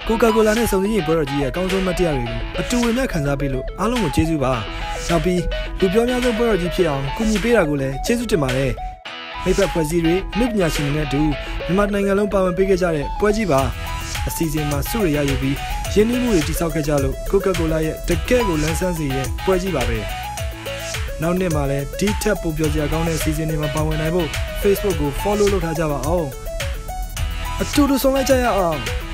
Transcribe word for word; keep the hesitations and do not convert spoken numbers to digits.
Coca-Cola နဲ့စုံစည်းရေးပွဲတော်ကြီးရဲ့အကောင်းဆုံးမတရားတွေကိုအတူဝင်မြခံစားပေးလို့အားလုံးကိုကျေးဇူးပါနောက်ပြီးလူပြောများဆုံးပွဲတော်ကြီးဖြစ်အောင်ကူညီပေးတာကိုလည်းကျေးဇူးတင်ပါတယ်မိဘဖွဲ့စည်းတွေလူပညာရှင်တွေနဲ့တူမြန်မာနိုင်ငံလုံးပါဝင်ပေးခဲ့ကြတဲ့ပွဲကြီးပါအစီအစဉ်မှာစုရရယူပြီးရင်းနှီးမှုတွေတည်ဆောက်ခဲ့ကြလို့ Coca-Cola ရဲ့တကယ့်ကိုလန်းဆန်းစေရဲ့ပွဲကြီးပါပဲနောက်နှစ်မှာလည်းဒီထက်ပိုပြောစရာကောင်းတဲ့စီစဉ်တွေမှာပါဝင်နိုင်ဖို့ Facebook ကို follow လုပ်ထားကြပါအောင်အတူတူဆောင်လိုက်ကြရအောင်